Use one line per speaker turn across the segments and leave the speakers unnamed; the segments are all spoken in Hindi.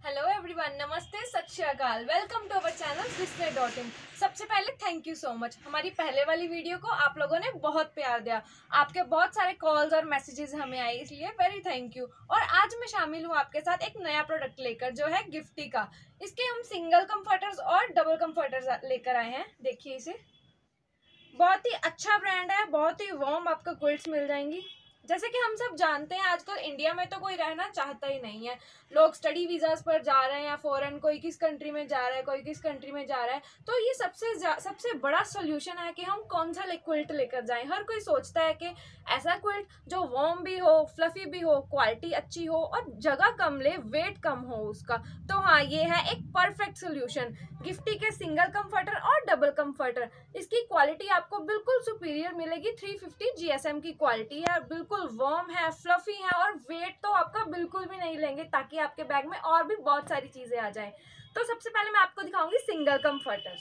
हेलो एवरीवन, नमस्ते, सत श्री अकाल। Welcome to our channel display.in। सबसे पहले थैंक यू सो मच। हमारी पहले वाली वीडियो को आप लोगों ने बहुत प्यार दिया, आपके बहुत सारे कॉल्स और मैसेजेस हमें आए, इसलिए वेरी थैंक यू। और आज मैं शामिल हूँ आपके साथ एक नया प्रोडक्ट लेकर, जो है गिफ्टी का। इसके हम सिंगल कंफर्टर्स और डबल कंफर्टर्स लेकर आए हैं। देखिए इसे, बहुत ही अच्छा ब्रांड है, बहुत ही वार्म आपको क्विल्ट्स मिल जाएंगी। जैसे कि हम सब जानते हैं, आजकल इंडिया में तो कोई रहना चाहता ही नहीं है। लोग स्टडी वीजास पर जा रहे हैं या फॉरेन, कोई किस कंट्री में जा रहा है, कोई किस कंट्री में जा रहा है। तो ये सबसे बड़ा सोल्यूशन है कि हम कौन सा क्विल्ट लेकर जाएं। हर कोई सोचता है कि ऐसा क्विल्ट जो वार्म भी हो, फ्लफी भी हो, क्वालिटी अच्छी हो और जगह कम ले, वेट कम हो उसका। तो हाँ, ये है एक परफेक्ट सोल्यूशन, गिफ्टी के सिंगल कंफर्टर और डबल कंफर्टर। इसकी क्वालिटी आपको बिल्कुल सुपीरियर मिलेगी। 350 GSM की क्वालिटी है, बिल्कुल वार्म है, फ्लफी है और वेट तो आपका बिल्कुल भी नहीं लेंगे, ताकि आपके बैग में और भी बहुत सारी चीजें आ जाएं। तो सबसे पहले मैं आपको दिखाऊंगी सिंगल कंफर्टर्स।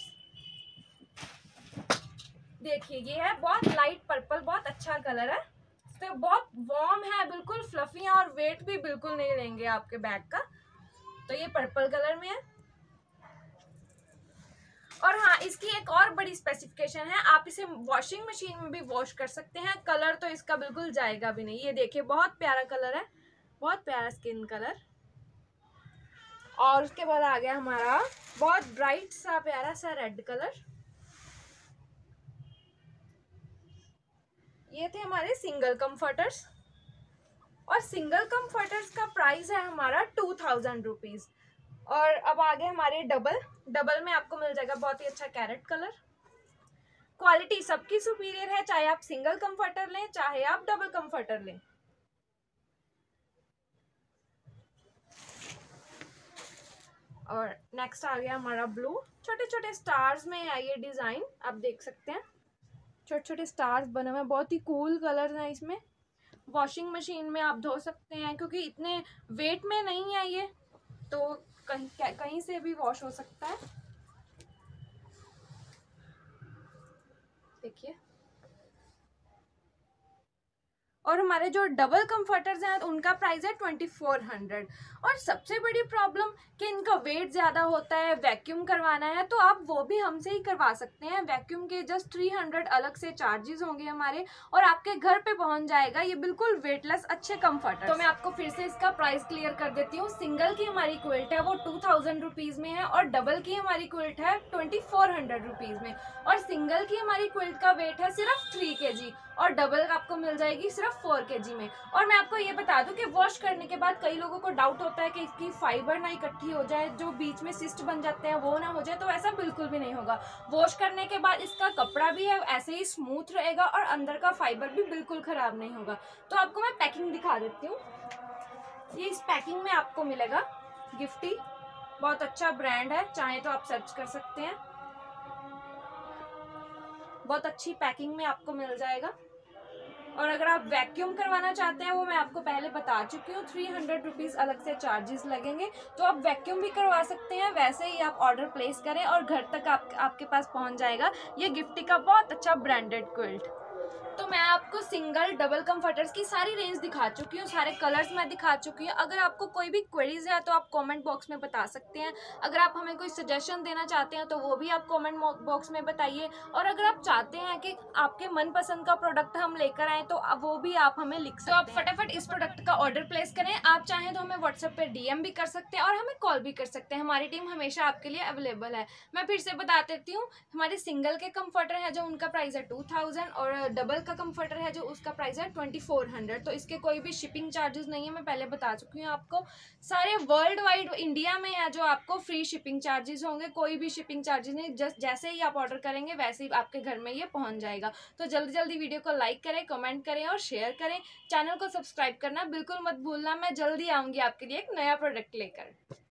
देखिए, ये है बहुत लाइट पर्पल, बहुत अच्छा कलर है, तो बहुत वार्म है, बिल्कुल फ्लफी है और वेट भी बिल्कुल नहीं लेंगे आपके बैग का। तो ये पर्पल कलर में है। और हाँ, इसकी एक और बड़ी स्पेसिफिकेशन है, आप इसे वॉशिंग मशीन में भी वॉश कर सकते हैं। कलर तो इसका बिल्कुल जाएगा भी नहीं। ये देखिए, बहुत प्यारा कलर है, बहुत प्यारा स्किन कलर। और उसके बाद आ गया हमारा बहुत ब्राइट सा प्यारा सा रेड कलर। ये थे हमारे सिंगल कंफर्टर्स। और सिंगल कंफर्टर्स का प्राइस है हमारा 2000 रुपीज। और अब आ गए हमारे डबल। डबल में आपको मिल जाएगा बहुत ही अच्छा कैरेट कलर। क्वालिटी सबकी सुपीरियर है, चाहे आप सिंगल कंफर्टर लें, चाहे आप डबल कंफर्टर लें। और नेक्स्ट आ गया हमारा ब्लू। छोटे छोटे स्टार्स में है ये डिजाइन, आप देख सकते हैं, छोटे छोटे स्टार्स बने हुए हैं, बहुत ही कूल कलर है इसमें। वॉशिंग मशीन में आप धो सकते हैं, क्योंकि इतने वेट में नहीं है ये, तो कहीं से भी वॉश हो सकता है। देखिए, और हमारे जो डबल कंफर्टर्स हैं उनका प्राइस है 2400। और सबसे बड़ी प्रॉब्लम कि इनका वेट ज़्यादा होता है, वैक्यूम करवाना है तो आप वो भी हमसे ही करवा सकते हैं। वैक्यूम के जस्ट 300 अलग से चार्जेस होंगे हमारे, और आपके घर पे पहुंच जाएगा ये बिल्कुल वेटलेस अच्छे कंफर्टर। तो मैं आपको फिर से इसका प्राइस क्लियर कर देती हूँ। सिंगल की हमारी क्विल्ट है वो 2000 रुपीज़ में है, और डबल की हमारी क्विल्ट है 2400 रुपीज़ में। और सिंगल की हमारी क्विल्ट का वेट है सिर्फ 3 kg, और डबल आपको मिल जाएगी सिर्फ 4 kg में। और मैं आपको ये बता दूं कि वॉश करने के बाद कई लोगों को डाउट होता है कि इसकी फाइबर ना इकट्ठी हो जाए, जो बीच में सिस्ट बन जाते हैं वो ना हो जाए। तो ऐसा बिल्कुल भी नहीं होगा। वॉश करने के बाद इसका कपड़ा भी है ऐसे ही स्मूथ रहेगा, और अंदर का फाइबर भी बिल्कुल खराब नहीं होगा। तो आपको मैं पैकिंग दिखा देती हूँ। ये इस पैकिंग में आपको मिलेगा। गिफ्टी बहुत अच्छा ब्रांड है, चाहे तो आप सर्च कर सकते हैं। बहुत अच्छी पैकिंग में आपको मिल जाएगा। और अगर आप वैक्यूम करवाना चाहते हैं, वो मैं आपको पहले बता चुकी हूँ, 300 रुपीज़ अलग से चार्जेस लगेंगे। तो आप वैक्यूम भी करवा सकते हैं, वैसे ही आप ऑर्डर प्लेस करें और घर तक आपके पास पहुँच जाएगा ये गिफ्टी का बहुत अच्छा ब्रांडेड क्विल्ट। तो मैं आपको सिंगल डबल कंफर्टर्स की सारी रेंज दिखा चुकी हूँ, सारे कलर्स मैं दिखा चुकी हूँ। अगर आपको कोई भी क्वेरीज है तो आप कमेंट बॉक्स में बता सकते हैं। अगर आप हमें कोई सजेशन देना चाहते हैं तो वो भी आप कमेंट बॉक्स में बताइए। और अगर आप चाहते हैं कि आपके मनपसंद का प्रोडक्ट हम लेकर आए, तो वो भी आप हमें लिख सकते हैं। तो आप फटाफट इस प्रोडक्ट का ऑर्डर प्लेस करें। आप चाहें तो हमें व्हाट्सएप पर DM भी कर सकते हैं और हमें कॉल भी कर सकते हैं। हमारी टीम हमेशा आपके लिए अवेलेबल है। मैं फिर से बता देती हूँ, हमारे सिंगल के कंफर्टर है जो उनका प्राइस है 2000, और डबल का कंफर्टर है जो उसका प्राइस है 2400। तो इसके कोई भी शिपिंग चार्जेस नहीं है, मैं पहले बता चुकी हूँ आपको। सारे वर्ल्ड वाइड इंडिया में है जो आपको फ्री शिपिंग चार्जेस होंगे, कोई भी शिपिंग चार्जेस नहीं। जस्ट जैसे ही आप ऑर्डर करेंगे वैसे ही आपके घर में ये पहुंच जाएगा। तो जल्दी जल्दी वीडियो को लाइक करें, कमेंट करें और शेयर करें। चैनल को सब्सक्राइब करना बिल्कुल मत भूलना। मैं जल्दी आऊंगी आपके लिए एक नया प्रोडक्ट लेकर।